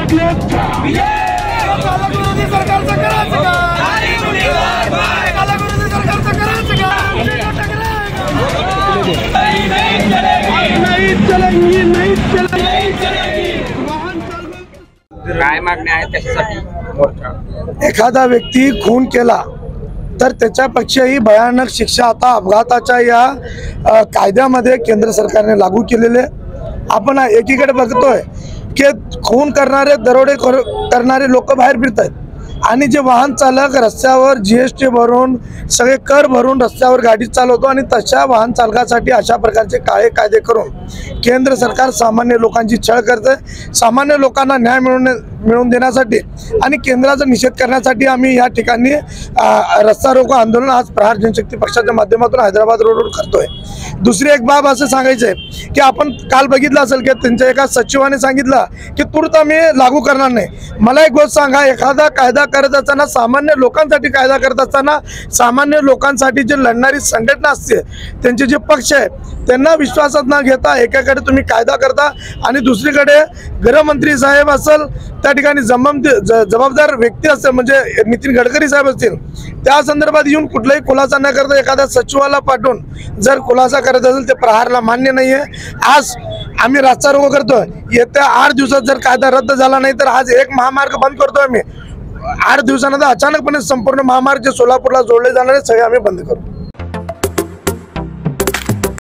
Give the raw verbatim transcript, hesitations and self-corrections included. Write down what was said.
काय मागण्या आहेत त्याच्यासाठी मोर्चा? एखादा व्यक्ती खून केला तर त्याच्यापेक्षाही भयानक शिक्षा आता अपघाताच्या या कायद्यामध्ये केंद्र सरकारने लागू केलेले। आपण एकीकडे बघतोय की खून करणारे दरोडे करणारे लोक बाहेर फिरतात आणि जे वाहन चालक रस्त्यावर जीएसटी भरून सगळे कर भरून रस्त्यावर गाडी चालवतो आणि तशा वाहन चालकासाठी अशा प्रकारचे काळे कायदे करून केंद्र सरकार सामान्य लोकांची छळ करते। सामान्य लोकांना न्याय मिळवून मिळवून देण्यासाठी आणि केंद्राचा निषेध करण्यासाठी आम्ही या ठिकाणी रस्ता रोको आंदोलन आज प्रहार जनशक्ती पक्षाच्या माध्यमातून हैदराबाद रोडवर करतोय। दुसरी एक बाब असं सांगायचं आहे की आपण काल बघितलं असेल की त्यांच्या एका सचिवाने सांगितलं की तूर्त आम्ही लागू करणार नाही। मला एक गोष्ट सांगा, एखादा कायदा करत असताना सामान्य लोकांसाठी कायदा करत असताना सामान्य लोकांसाठी जे लढणारी संघटना असते त्यांचे जे पक्ष आहे त्यांना विश्वासात न घेता एकाकडे तुम्ही कायदा करता आणि दुसरीकडे गृहमंत्री साहेब असेल त्या ठिकाणी जबाबदार व्यक्ती असेल म्हणजे नितीन गडकरी साहेब असतील त्या संदर्भात येऊन कुठलाही खुलासा न करता एखाद्या सचिवाला पाठवून जर खुलासा करत असेल ते प्रहारला मान्य नाही आहे। आज आम्ही रस्ता रोको करतोय, येत्या आठ दिवसात जर कायदा रद्द झाला नाही तर आज एक महामार्ग बंद करतोय आम्ही। आठ दिवसानंतर अचानकपणे संपूर्ण महामार्ग जे सोलापूरला जोडले जाणारे सगळे आम्ही बंद करू।